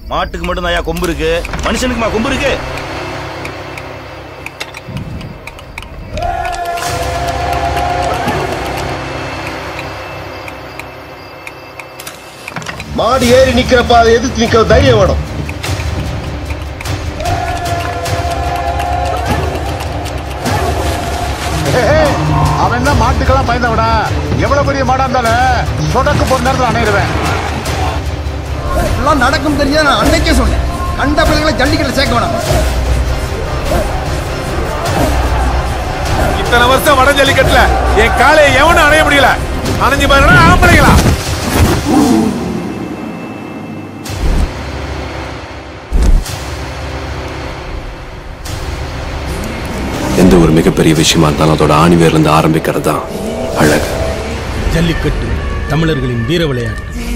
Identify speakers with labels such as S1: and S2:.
S1: மாட்டுக்கு மட்டும் தான் கொம்பு இருக்கு, மனுஷனுக்குமா கொம்பு இருக்கு?
S2: மாடு ஏறி நிக்கிறப்ப அதை எதிர்த்து நிக்கிற தைரியம் வேணும்.
S3: அவன் என்ன மாட்டுக்கெல்லாம் பயந்த விட எவ்வளவு பெரிய மாடா இருந்தாலும் சொடக்கு போற நேரத்தில் அணையிடுவேன்.
S4: நடக்கும் தெரிஞ்ச நான் அன்னைக்கே சொன்னேன், கண்ட பிள்ளைகளை ஜல்லிக்கட்டு சேர்க்க வேணாம்.
S3: இத்தனை வருஷம் வட ஜல்லிக்கட்டுல என் காலையை எவனும் அணைய முடியல. அணைஞ்சு பாருங்க ஆம்பளைங்களா.
S5: எந்த ஒரு மிகப்பெரிய விஷயமா இருந்தாலும் அதோட ஆணிவேர்ல இருந்து ஆரம்பிக்கிறது தான் அழகு.
S6: ஜல்லிக்கட்டு தமிழர்களின் வீர விளையாட்டு.